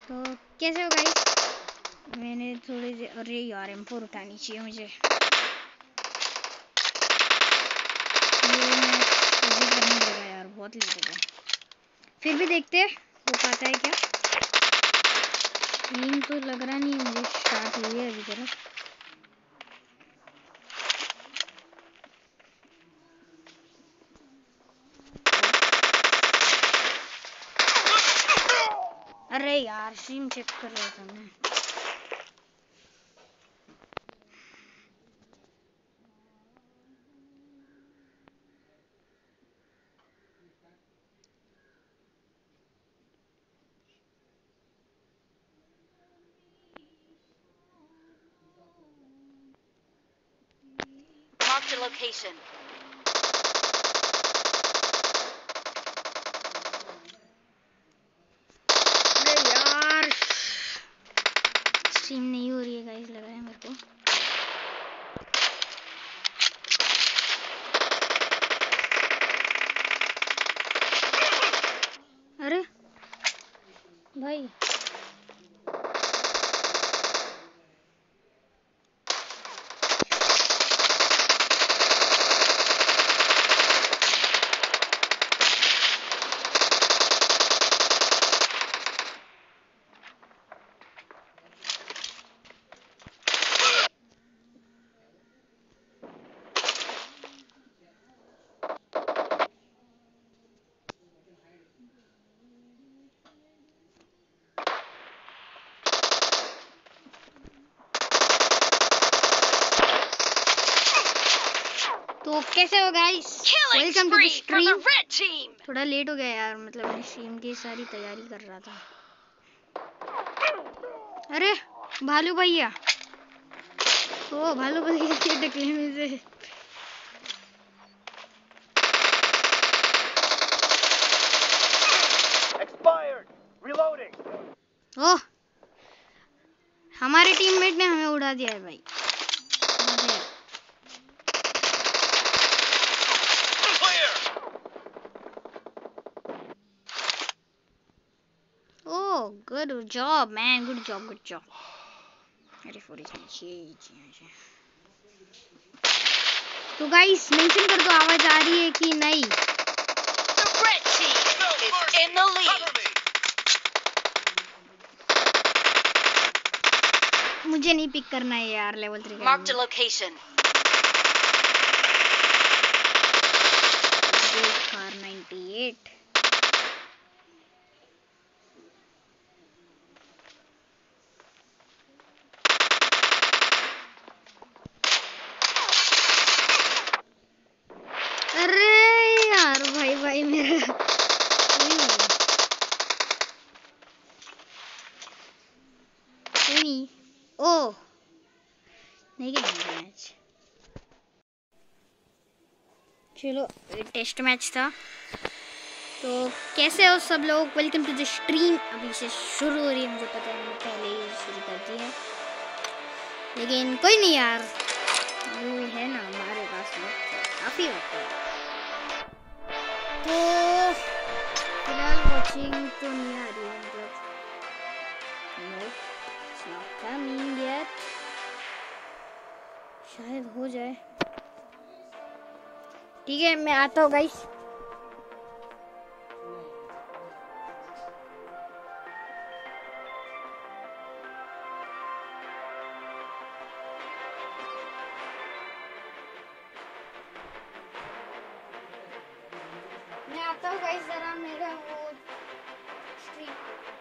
तो कैसे हो गाइस? मैंने थोड़ी देर, अरे यार M4 उठानी चाहिए मुझे। ये मैं एडिट करने लगा यार, बहुत लेट हो गया। फिर भी देखते हैं हो पाता है क्या। टीम तो लग रहा नहीं मुझे स्टार्ट हुई है अभी तरफ। अरे यार स्ट्रीम चेक कर रहा था मैं। Mark the location. अरे यार स्ट्रीम नहीं हो रही है गाइस, लग रहा है मेरे को। अरे भाई तो कैसे हो guys? Welcome to the stream. थोड़ा लेट हो गया यार, मतलब मैं स्ट्रीम की सारी तैयारी कर रहा था। अरे भालू भैया, ओ भालू भैया के टकले में से। ओह हमारे टीममेट ने हमें उड़ा दिया है भाई। Oh good job man, good job good job. अरे तो गाइस मेंशन कर दो आवाज आ रही है कि नहीं। In the lead. मुझे नहीं पिक करना है यार लेवल 3 का। Mark the location. कार 98। अरे यार भाई भाई मेरा नहीं। ओ नहीं खेलेंगे मैच। चलो टेस्ट मैच था। तो कैसे हो सब लोग? Welcome to the stream. अभी से शुरू हो रही है, मुझे पता है मैंने पहले ही शुरू कर दी है, लेकिन कोई नहीं यार, वो है ना हमारे पास वक्त काफ़ी वक्त है। तो फिलहाल वॉचिंग तो नहीं आ रही है, मतलब कमिंग येट, शायद हो जाए। ठीक है मैं आता हूँ गाइस। मैं आता हूँ गाइस, जरा मेरा वो स्ट्रीम।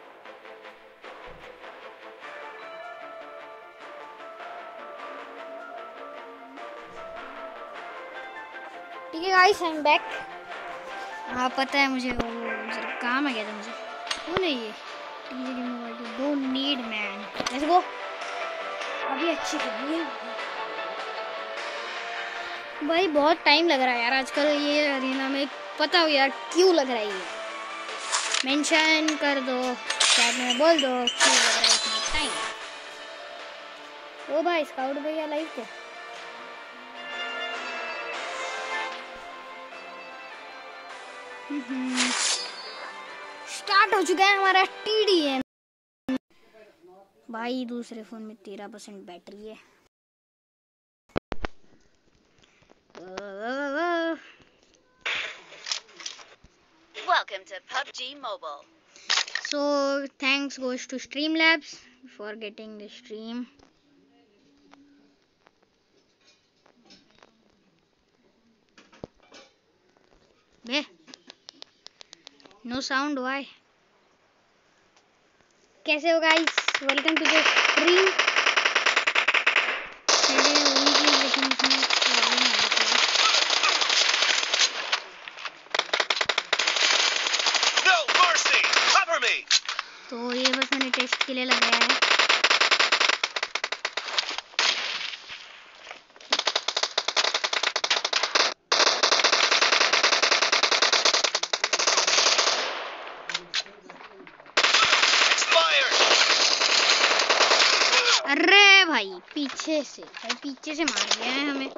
ठीक है गाइस आई एम बैक। हाँ पता है मुझे, वो जरा काम आ गया था मुझे। वो नहीं है don't need man, let's go. अभी अच्छी खेली है भाई, बहुत टाइम लग रहा है यार आजकल ये अरीना में। पता हो यार क्यों लग रहा है, ये मेंशन कर दो चैट में, बोल दो क्यों लग रहा है इतना टाइम। ओ भाई स्काउट भैया लाइव थे। स्टार्ट हो चुका है हमारा TDM। भाई दूसरे फ़ोन में 13% बैटरी है। Welcome to PUBG Mobile. So thanks goes to Streamlabs for getting the stream. Bay no sound why? कैसे हो guys? Welcome to the stream. पहले वही चीज़ लेकिन इसमें प्रॉब्लम आ रही थी। No mercy! Cover me! तो ये बस मैंने टेस्ट के लिए लगाया है। अरे भाई पीछे से मार गया है हमें।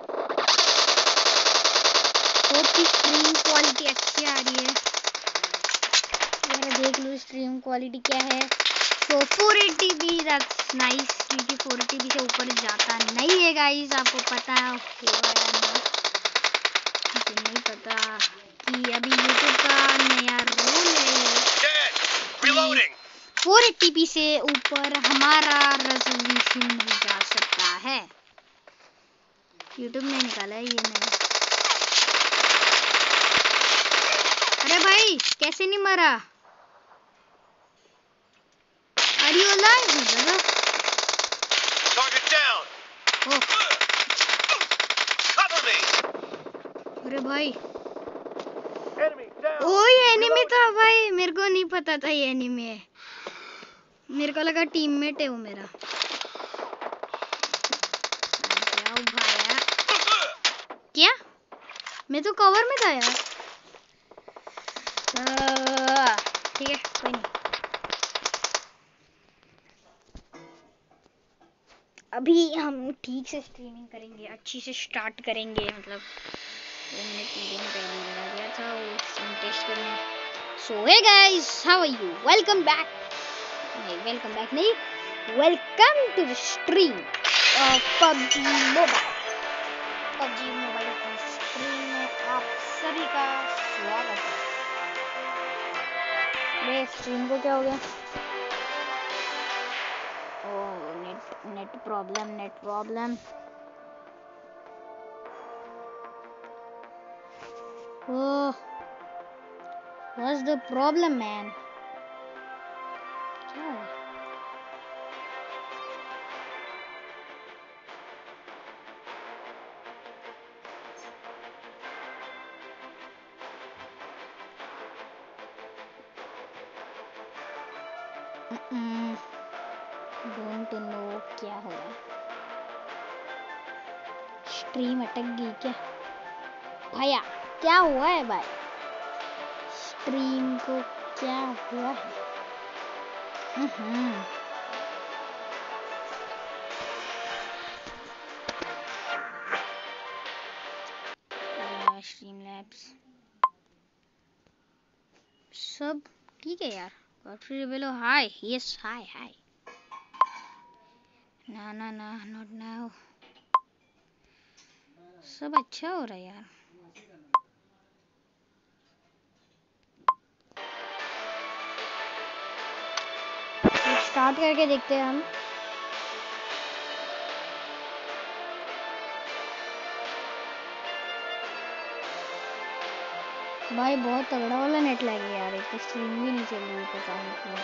होप की स्ट्रीम क्वालिटी अच्छी आ रही है। जरा देख लो स्ट्रीम क्वालिटी क्या है। तो 480p दैट्स नाइस, क्योंकि 480p से ऊपर जाता नहीं है गाइस, आपको पता होगा या नहीं, मुझे नहीं पता कि अभी यूट्यूब का नया रूल है 480p से ऊपर हमारा रेजोल्यूशन नहीं जा सकता है। यूट्यूब ने निकाला है ये नया। अरे भाई कैसे नहीं मरा? Are you alive, brother? Target down. Oh. Cover me. अरे भाई Enemy down. ओ ये एनिमी था भाई, मेरे को नहीं पता था ये एनिमी है। मेरे को लगा टीममेट है वो मेरा। क्या भाया? क्या? मैं तो कवर में था यार। ठीक है कोई नहीं। अभी हम ठीक से स्ट्रीमिंग करेंगे, अच्छी से स्टार्ट करेंगे। मतलब मैंने 3 दिन पहले लगा दिया था वो स्ट्रीम टेस्ट करने। So hey guys, how are you? Welcome back नहीं, welcome to the stream of PUBG mobile की स्ट्रीम में आप सभी का स्वागत है। मेरे स्ट्रीम को क्या हो गया? Oh net problem. Oh what's the problem man? क्या है? डोंट नो क्या हो रहा है। स्ट्रीम अटक गई क्या भैया? क्या हुआ है भाई? स्ट्रीम को क्या हुआ है? स्ट्रीम लैब्स सब ठीक है यार। Allister Rebello hi, yes hi. ना नॉट नाउ। सब अच्छा हो रहा है यार। स्टार्ट करके देखते हैं हम। भाई बहुत तगड़ा वाला नेट लग गया यार, एक तो स्ट्रीम भी नहीं चल रही, पता नहीं क्यों।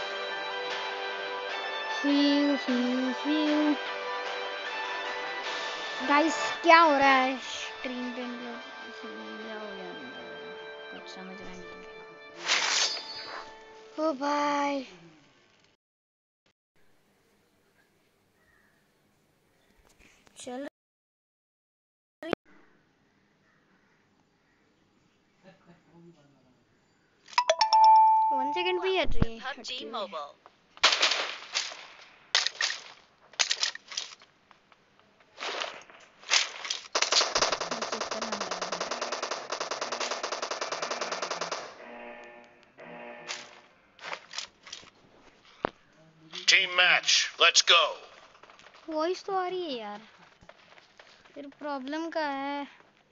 गाइस क्या हो रहा है स्ट्रीम पे? मतलब क्या हो गया कुछ समझ रहा नहीं। ओ भाई चल 1 सेकंड भी हट रही है। PUBG Mobile. Team match. Let's go. Voice तो आ रही है यार, फिर प्रॉब्लम का है।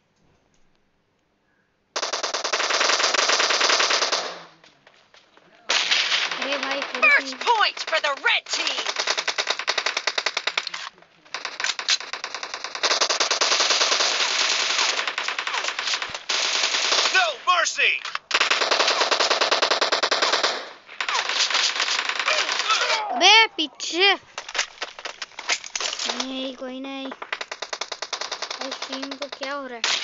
अरे भाई First point for the red team. No mercy. अबे पीछे नहीं, कोई नहीं। इस टीम को क्या हो रहा है?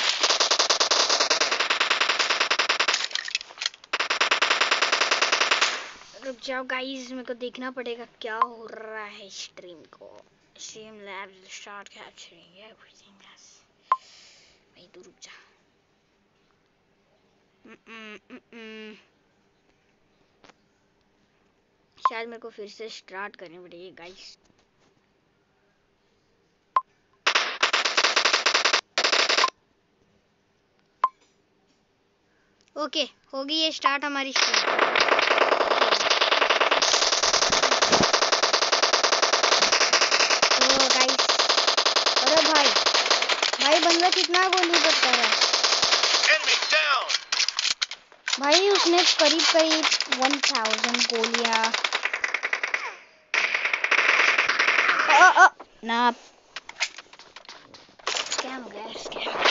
रुक जाओ गाइस, मेरे को देखना पड़ेगा क्या हो रहा है स्ट्रीम को। Stream lab start capturing everything. भाई तू रुक जा। शायद मेरे को फिर से स्टार्ट करनी पड़ेगी गाइस। ओके, होगी ये स्टार्ट हमारी स्ट्रीम। तो गाइस, अरे भाई भाई बंदा कितना गोली करता है Enemy down. भाई, उसने करीब करीब 1000 गोलियां। ना स्कैम हो गया, स्कैम।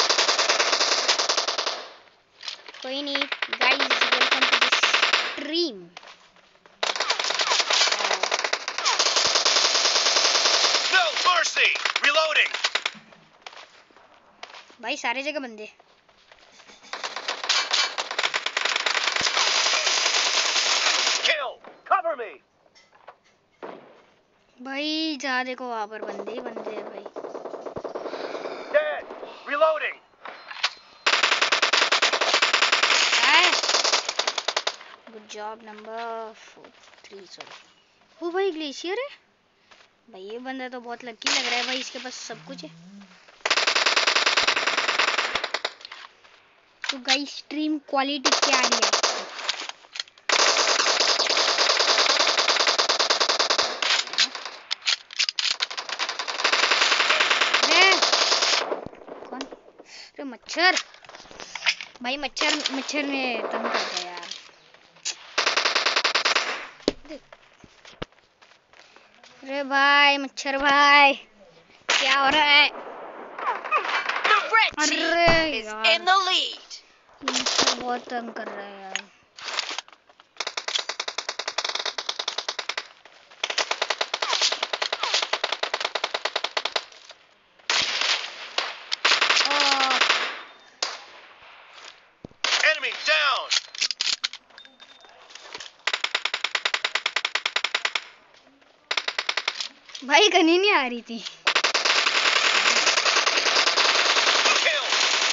कोई नहीं guys, welcome to the stream. No mercy. Reloading. भाई सारे जगह बंदे। Kill. Cover me. भाई जहाँ देखो वहाँ पर बंदे ही बंदे हैं भाई। Dead. Reloading. Good job number 3। Sorry. ओ भाई ग्लेशियर है भाई, ये बंदा तो बहुत लकी लग रहा है भाई, इसके पास सब कुछ है। तो गाइस स्ट्रीम क्वालिटी क्या आ रही है आपको? कौन? अरे मच्छर भाई, मच्छर ने तंग कर दिया यार। अरे भाई मच्छर भाई, क्या हो रहा है? The red team अरे is यार, in the lead. मच्छर बहुत तंग कर रहा है यार। Enemy down. भाई गनी नहीं आ रही थी। Kill.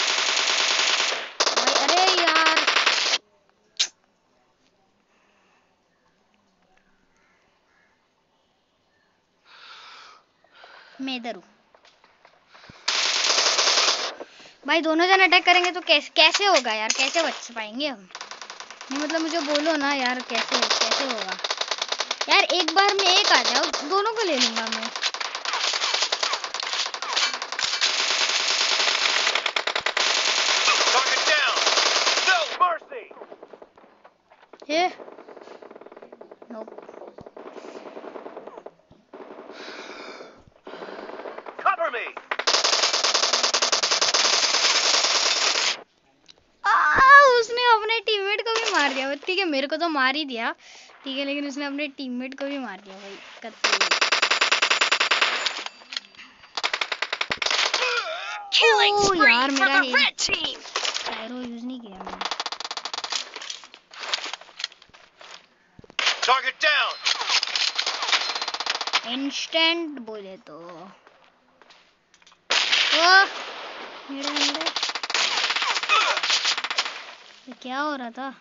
भाई अरे यार, मैं इधर हूँ भाई। दोनों जन अटैक करेंगे तो कैसे होगा यार? कैसे बच पाएंगे हम? नहीं मतलब मुझे बोलो ना यार, कैसे होगा यार? एक बार में एक आ जाओ, दोनों को ले लूंगा मैं। Target down. No mercy. ये नो, Cover me. उसने अपने टीममेट को भी मार दिया। ठीक है, मेरे को तो मार ही दिया, ठीक है, लेकिन उसने अपने टीममेट को भी मार दिया भाई। Killing Oh, spree यार, for मेरा the red team. टायरो यूज नहीं किया मैंने। Target down. इंस्टेंट बोले तो ओ मेरे ये क्या हो रहा था?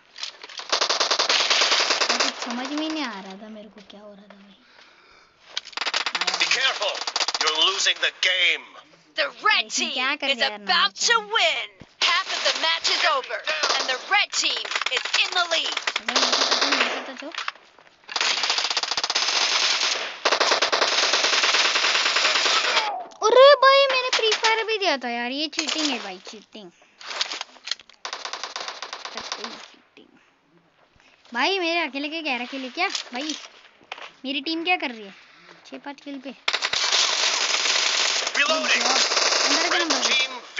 कुछ समझ में नहीं आ रहा था मेरे को क्या हो रहा था भाई। Be careful. You're losing the game. The red लेकिन team क्या कर is गया यार about to number win. Half of the match is over, and the red team is in the lead. चार। मेरे को पता जो गया था यार, ये चीटिंग है भाई, चीटिंग भाई। मेरे अकेले के कह रखे क्या भाई, मेरी टीम क्या कर रही है 6-5 किल पे। अंदर का नंबर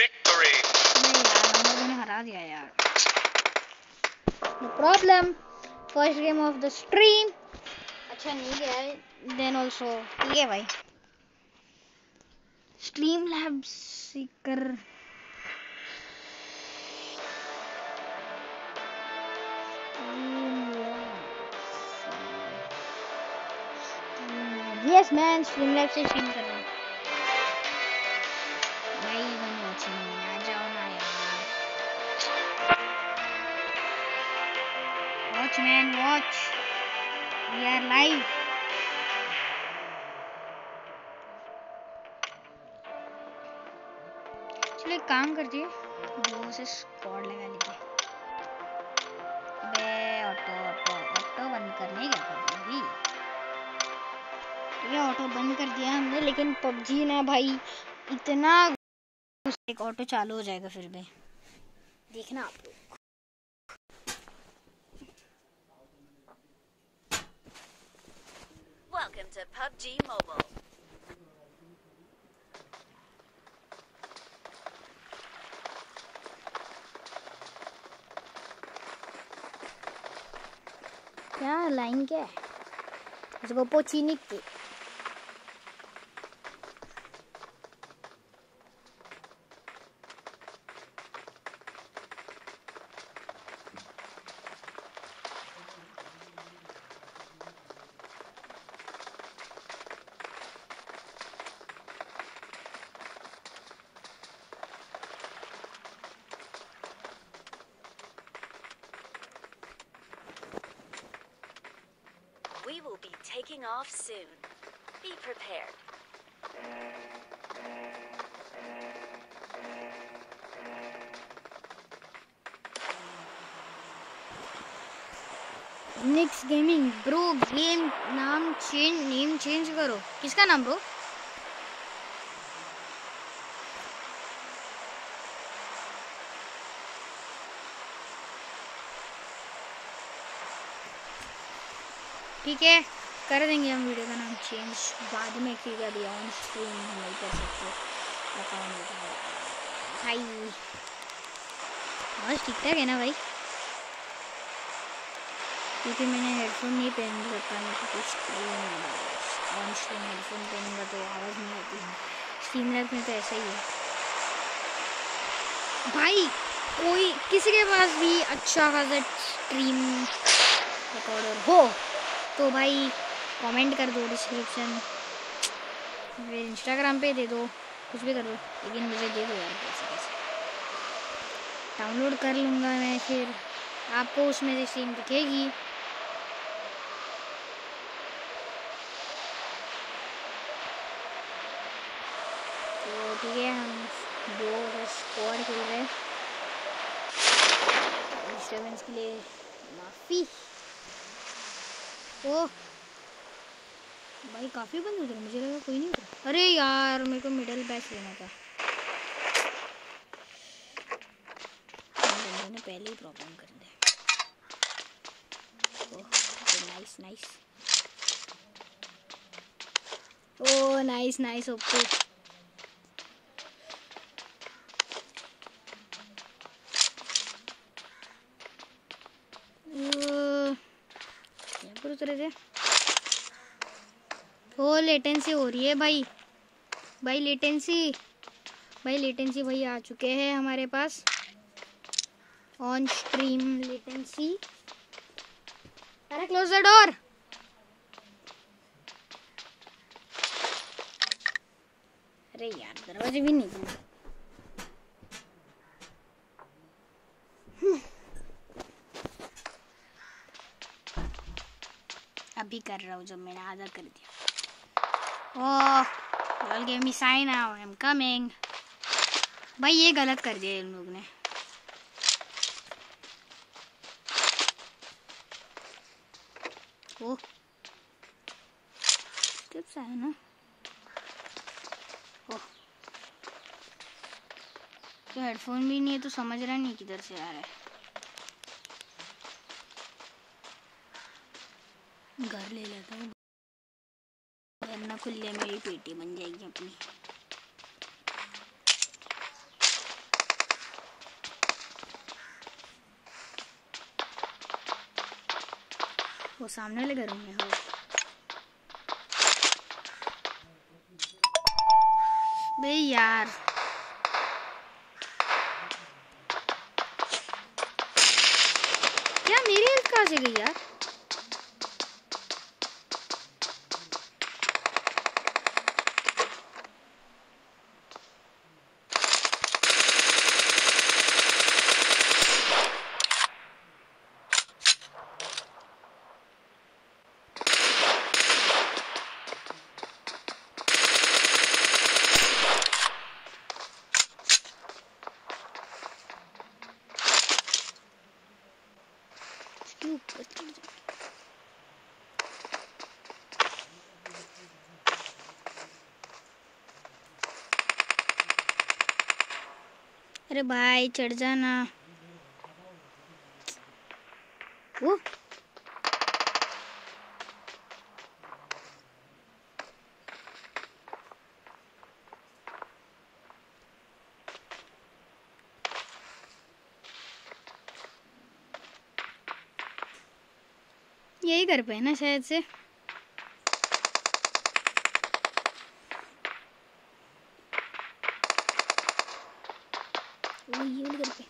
ने हरा दिया यार। No problem, first game of the stream अच्छा नहीं गया है, देन ऑल्सो ठीक है भाई। Stream lab seeker yes man, stream lab से स्ट्रीम कर रहा हूँ भाई। वन वॉचिंग आ जाओ ना यार, watch man watch, we are live. चलो एक काम करती है, दो से स्क्वाड लगा लीजिए। बे ऑटो ऑटो ऑटो बंद करने क्या कर रही, ये ऑटो बंद कर दिया हमने, लेकिन पबजी ना भाई इतना, एक ऑटो चालू हो जाएगा फिर भी, देखना आप लोग। Welcome to PUBG Mobile. क्या लाइन क्या है इसको पोचीनी के। We will be taking off soon. Be prepared. Nix gaming bro, game name change करो। किसका नाम ब्रो? ठीक है कर देंगे हम वीडियो का नाम चेंज बाद में, क्योंकि अभी ऑन स्ट्रीम नहीं कर सकते अकाउंट भाई। बस ठीक ठाक है ना भाई, क्योंकि मैंने हेडफोन नहीं पहन सकता, मैं क्योंकि स्ट्रीम ऑन स्ट्रीम हेडफोन पहनूंगा तो आवाज़ नहीं आती है। स्ट्रीम लैब में तो ऐसा ही है भाई, कोई किसी के पास भी अच्छा खासा स्ट्रीम रिकॉर्डर हो तो भाई कमेंट कर दो, डिस्क्रिप्शन फिर इंस्टाग्राम पे दे दो, कुछ भी कर दो, लेकिन मुझे दे दो यार, कैसे कैसे डाउनलोड कर लूँगा मैं, फिर आपको उसमें से स्ट्रीम दिखेगी। तो ठीक है, हम दो स्क्वाड खेल रहे हैं, डिस्टर्बेंस के लिए माफ़ी। तो भाई काफ़ी बंद उतरे, मुझे लगा कोई नहीं उतरा। अरे यार मेरे को मिडल बैच लेना था, बंदे ने पहले ही प्रॉब्लम कर दिया। Nice nice, oh nice nice okay. यहाँ पर उतरे थे, ओ लेटेंसी हो रही है भाई, भाई लेटेंसी भाई आ चुके हैं हमारे पास ऑन स्ट्रीम लेटेंसी। अरे क्लोज द डोर। अरे यार दरवाजे भी नहीं खुले। अभी कर रहा हूँ, जब मैंने आधा कर दिया। ओह y'all gave me sign now, I'm coming। भाई ये गलत कर दिया इन लोग ने। ओह टिप्स है ना। ओह तो हेडफोन भी नहीं है तो समझ रहा नहीं किधर से आ रहा है। घर ले लेता हूँ, वरना खुले मेरी पेटी बन जाएगी अपनी। वो सामने वाले घरों में हो। बे यार क्या मेरी हेल्थ कहाँ से गई यार? अरे भाई चढ़ जाना। वो यही कर पाए ना शायद से। वो ये वाली कर पे।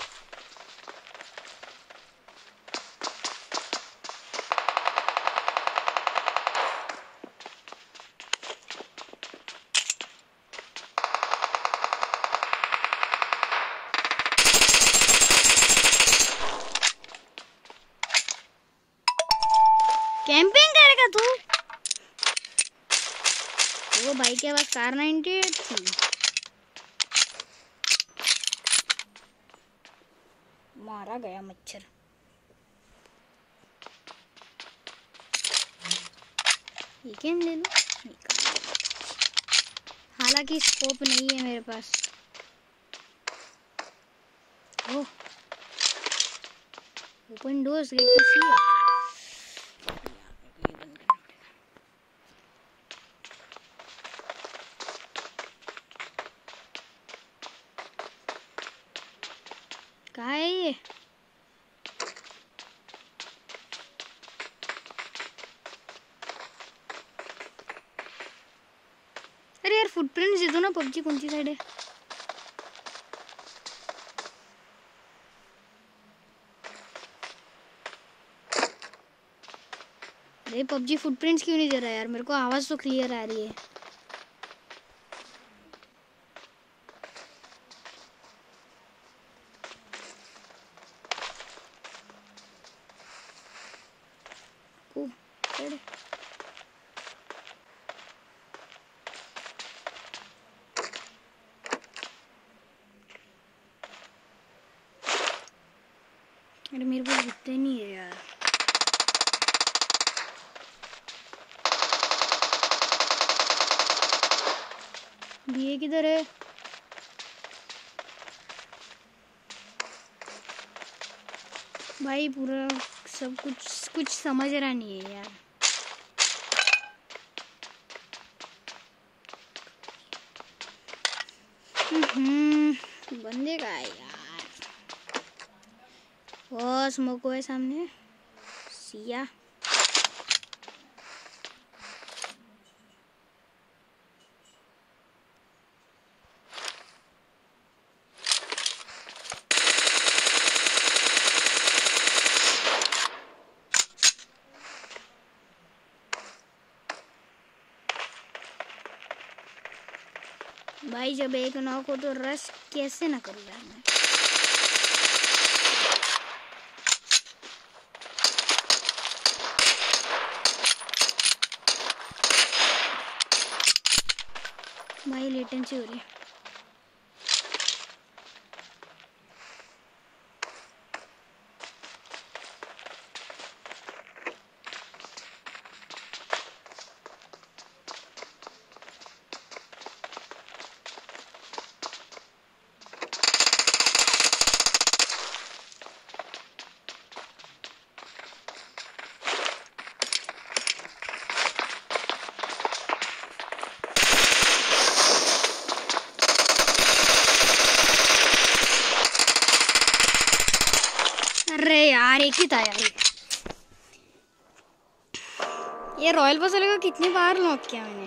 कैंपिंग करेगा तू? वो भाई के पास कार 98 थी। मारा गया मच्छर। ये क्या ले लो? हालांकि स्कोप नहीं है मेरे पास। Oh open doors get to see. कहाँ है ये? अरे यार फुटप्रिंट्स दे दो ना। पबजी कौन सी साइड है? अरे पबजी फुटप्रिंट्स क्यों नहीं दे रहा यार? मेरे को आवाज़ तो क्लियर आ रही है। अरे मेरे को दिखते नहीं है यार। ये किधर है? भाई पूरा सब कुछ समझ रहा नहीं है यार। बंदे का है यार। वो स्मोक है सामने। सिया भाई जब एक नॉक हो तो रश कैसे ना करूँ यार मैं। भाई लेटेंसी हो रही है। एक ही था यार। ये रॉयल पास वाले को कितनी बार नॉक किया मैंने।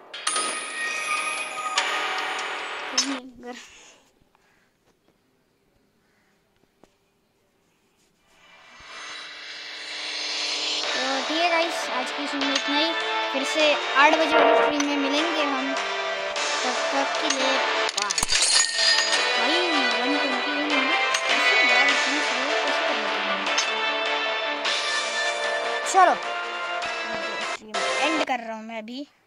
तो ठीक है गाइस, आज की स्ट्रीम में इतना ही। फिर से 8 बजे वाली स्ट्रीम में मिलेंगे हम। तब तक के लिए बाय। भाई 121 ऐसे यार, इतनी स्लो कैसे कर लेते हैं। चलो स्ट्रीम एंड कर रहा हूँ मैं अभी।